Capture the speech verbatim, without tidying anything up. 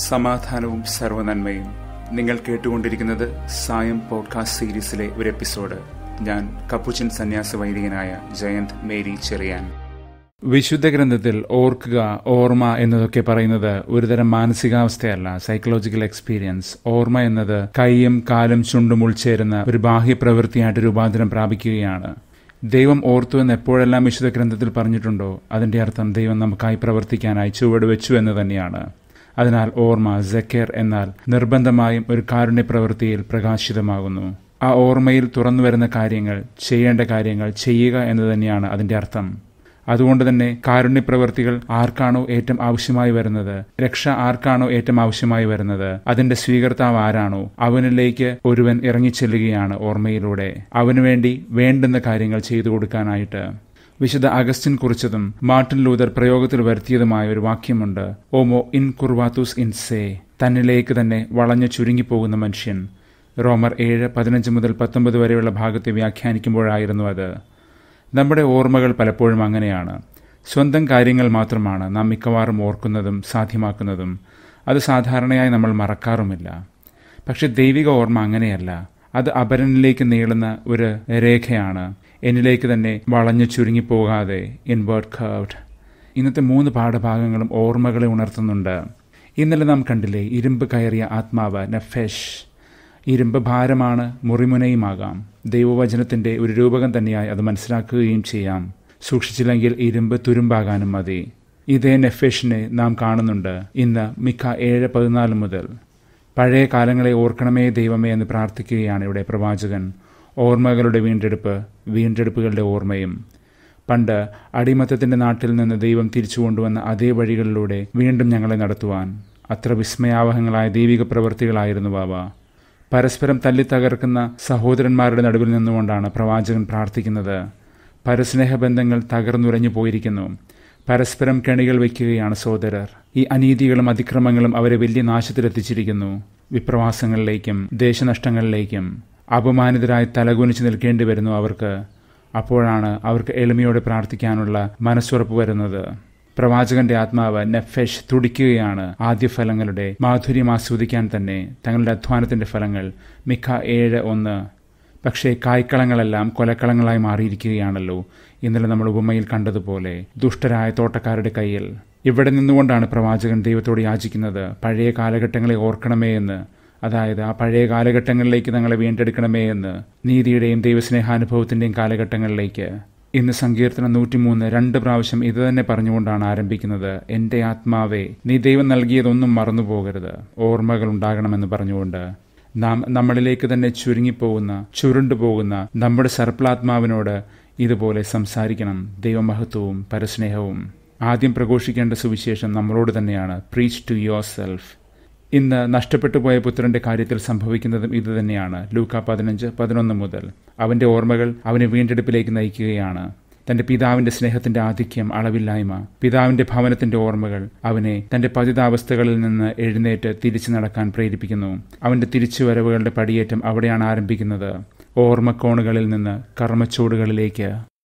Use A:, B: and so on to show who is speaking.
A: സമാധാനവും സർവ്വനന്മയും. നിങ്ങൾ കേട്ടുകൊണ്ടിരിക്കുന്നത് സായം പോഡ്കാസ്റ്റ് സീരീസിലെ ഒരു എപ്പിസോഡ്. ഞാൻ കപ്പുച്ചൻ സന്യാസ വൈദികനായ ജയന്ത് മേരി ചെറിയാൻ. വിശുദ്ധ ഗ്രന്ഥത്തിൽ ഓർക്കുക, ഓർമ്മ എന്നതൊക്കെ പറയുന്നത് ഒരുതരം മാനസികാവസ്ഥയല്ല, സൈക്കോളജിക്കൽ എക്സ്പീരിയൻസ്. ഓർമ്മ എന്നത് കൈയും കാലും ചുണ്ടും ഉൾച്ചേരുന്ന ഒരു ബാഹ്യപ്രവൃത്തിയായിട്ട് രൂപാന്തരം പ്രാപിക്കുകയാണ്. ദൈവം ഓർത്തു എന്ന് എപ്പോഴെല്ലാം വിശുദ്ധ ഗ്രന്ഥത്തിൽ പറഞ്ഞിട്ടുണ്ടോ അതിന്റെ അർത്ഥം ദൈവം നമുക്കായി പ്രവർത്തിക്കാനായി ചുവട് വെച്ചു എന്ന് തന്നെയാണ്. അതിനാൽ ഓർമ്മ, സെക്കേർ എന്നാൽ നിർബന്ധമായും ഒരു കാരുണ്യ പ്രവൃത്തിയിൽ പ്രകാശിതമാകുന്നു. ആ ഓർമ്മയിൽ തുറന്നു വരുന്ന കാര്യങ്ങൾ, ചെയ്യേണ്ട കാര്യങ്ങൾ ചെയ്യുക എന്ന് തന്നെയാണ് അതിന്റെ അർത്ഥം. അതുകൊണ്ട് തന്നെ കാരുണ്യപ്രവൃത്തികൾ ആർക്കാണോ ഏറ്റവും ആവശ്യമായി വരുന്നത്, രക്ഷ ആർക്കാണോ ഏറ്റവും ആവശ്യമായി വരുന്നത്, അതിന്റെ സ്വീകർത്താവ് ആരാണോ അവനിലേക്ക് ഒരുവൻ ഇറങ്ങിച്ചെല്ലുകയാണ് ഓർമ്മയിലൂടെ, അവനു വേണ്ടി വേണ്ടുന്ന കാര്യങ്ങൾ ചെയ്തു കൊടുക്കാനായിട്ട്. വിശുദ്ധ അഗസ്റ്റിൻ കുറിച്ചതും മാർട്ടിൻ ലൂതർ പ്രയോഗത്തിൽ വരുത്തിയതുമായ ഒരു വാക്യമുണ്ട്: ഓമോ ഇൻ കുർവാത്തൂസ് ഇൻ സേ, തന്നിലേക്ക് തന്നെ വളഞ്ഞു ചുരുങ്ങിപ്പോകുന്ന മനുഷ്യൻ. റോമർ ഏഴ് പതിനഞ്ച് മുതൽ പത്തൊമ്പത് വരെയുള്ള ഭാഗത്തെ വ്യാഖ്യാനിക്കുമ്പോഴായിരുന്നു അത്. നമ്മുടെ ഓർമ്മകൾ പലപ്പോഴും അങ്ങനെയാണ്. സ്വന്തം കാര്യങ്ങൾ മാത്രമാണ് നാം മിക്കവാറും ഓർക്കുന്നതും സാധ്യമാക്കുന്നതും. അത് സാധാരണയായി നമ്മൾ മറക്കാറുമില്ല. പക്ഷെ ദൈവിക ഓർമ്മ അങ്ങനെയല്ല. അത് അപരനിലേക്ക് നീളുന്ന ഒരു രേഖയാണ്, എന്നിലേക്ക് തന്നെ വളഞ്ഞു ചുരുങ്ങിപ്പോകാതെ, ഇൻവേർട്ട് കർവ്ഡ്. ഇന്നത്തെ മൂന്ന് പാഠഭാഗങ്ങളും ഓർമ്മകളെ ഉണർത്തുന്നുണ്ട്. ഇന്നലെ നാം കണ്ടില്ലേ, ഇരുമ്പ് കയറിയ ആത്മാവ്, നഫെഷ്. ഇരുമ്പ് ഭാരമാണ്, മുറിമുനയുമാകാം. ദൈവവചനത്തിന്റെ ഒരു രൂപകം തന്നെയായി അത് മനസ്സിലാക്കുകയും ചെയ്യാം. സൂക്ഷിച്ചില്ലെങ്കിൽ ഇരുമ്പ് തുരുമ്പാകാനും മതി. ഇതേ നെഫെഷിനെ നാം കാണുന്നുണ്ട് ഇന്ന് മിക്ക ഏഴ് പതിനാല് മുതൽ. പഴയ കാലങ്ങളെ ഓർക്കണമേ ദൈവമേ എന്ന് പ്രാർത്ഥിക്കുകയാണ് ഇവിടെ പ്രവാചകൻ. ഓർമ്മകളുടെ വീണ്ടെടുപ്പ്, വീണ്ടെടുപ്പുകളുടെ ഓർമ്മയും. പണ്ട് അടിമത്തത്തിന്റെ നാട്ടിൽ നിന്ന് ദൈവം തിരിച്ചു കൊണ്ടുവന്ന അതേ വഴികളിലൂടെ വീണ്ടും ഞങ്ങളെ നടത്തുവാൻ. അത്ര വിസ്മയാവഹങ്ങളായ ദൈവിക പ്രവൃത്തികളായിരുന്നു അവ. പരസ്പരം തല്ലിത്തകർക്കുന്ന സഹോദരന്മാരുടെ നടുവിൽ നിന്നുകൊണ്ടാണ് പ്രവാചകൻ പ്രാർത്ഥിക്കുന്നത്. പരസ്നേഹബന്ധങ്ങൾ തകർന്നുരഞ്ഞു പോയിരിക്കുന്നു. പരസ്പരം കെണികൾ വയ്ക്കുകയാണ് സഹോദരർ. ഈ അനീതികളും അതിക്രമങ്ങളും അവരെ വലിയ നാശത്തിലെത്തിച്ചിരിക്കുന്നു. വിപ്രവാസങ്ങളിലേക്കും ദേശനഷ്ടങ്ങളിലേക്കും അപമാനിതരായി തലകുനിച്ച് നിൽക്കേണ്ടി വരുന്നു അവർക്ക്. അപ്പോഴാണ് അവർക്ക് എളിമയോടെ പ്രാർത്ഥിക്കാനുള്ള മനസ്സുറപ്പ് വരുന്നത്. പ്രവാചകന്റെ ആത്മാവ് നെഫെഷ് തുടിക്കുകയാണ് ആദ്യഫലങ്ങളുടെ മാധുര്യം ആസ്വദിക്കാൻ തന്നെ, തങ്ങളുടെ അധ്വാനത്തിന്റെ ഫലങ്ങൾ. മിക്ക ഏഴ് ഒന്ന്. പക്ഷേ കായ്ക്കളങ്ങളെല്ലാം കൊലക്കളങ്ങളായി മാറിയിരിക്കുകയാണല്ലോ. ഇന്നലെ നമ്മൾ ഉപമയിൽ കണ്ടതുപോലെ ദുഷ്ടരായ തോട്ടക്കാരുടെ കയ്യിൽ. ഇവിടെ നിന്നുകൊണ്ടാണ് പ്രവാചകൻ ദൈവത്തോട് യാചിക്കുന്നത്, പഴയ കാലഘട്ടങ്ങളെ ഓർക്കണമേ എന്ന്. അതായത് ആ പഴയ കാലഘട്ടങ്ങളിലേക്ക് തങ്ങളെ വീണ്ടെടുക്കണമേ എന്ന്, നീതിയുടെയും ദൈവസ്നേഹാനുഭവത്തിന്റെയും കാലഘട്ടങ്ങളിലേക്ക്. ഇന്ന് സങ്കീർത്തനം നൂറ്റിമൂന്ന് രണ്ട് പ്രാവശ്യം ഇത് തന്നെ പറഞ്ഞുകൊണ്ടാണ് ആരംഭിക്കുന്നത്: എന്റെ ആത്മാവേ, നീ ദൈവം നൽകിയതൊന്നും മറന്നുപോകരുത്, ഓർമ്മകൾ ഉണ്ടാകണമെന്ന് പറഞ്ഞുകൊണ്ട്. നാം നമ്മളിലേക്ക് തന്നെ ചുരുങ്ങിപ്പോകുന്ന, ചുരുണ്ടുപോകുന്ന നമ്മുടെ സർപ്പിളാത്മാവിനോട് ഇതുപോലെ സംസാരിക്കണം. ദൈവമഹത്വവും പരസ്നേഹവും. ആദ്യം പ്രഘോഷിക്കേണ്ട സുവിശേഷം നമ്മളോട് തന്നെയാണ്. Preach to yourself. ഇന്ന് നഷ്ടപ്പെട്ടു പോയ പുത്രന്റെ കാര്യത്തിൽ സംഭവിക്കുന്നതും ഇതുതന്നെയാണ്. ലൂക്ക പതിനഞ്ച് പതിനൊന്ന് മുതൽ. അവന്റെ ഓർമ്മകൾ അവനെ വീണ്ടെടുപ്പിലേക്ക് നയിക്കുകയാണ്. തന്റെ പിതാവിന്റെ സ്നേഹത്തിന്റെ ആധിക്യം, അളവില്ലായ്മ, പിതാവിന്റെ ഭവനത്തിന്റെ ഓർമ്മകൾ അവനെ തന്റെ പതിതാവസ്ഥകളിൽ നിന്ന് എഴുന്നേറ്റ് തിരിച്ചു നടക്കാൻ പ്രേരിപ്പിക്കുന്നു. അവന്റെ തിരിച്ചുവരവുകളുടെ പടിയേറ്റം അവിടെയാണ് ആരംഭിക്കുന്നത്. ഓർമ്മക്കോണുകളിൽ നിന്ന് കർമ്മച്ചൂടുകളിലേക്ക്.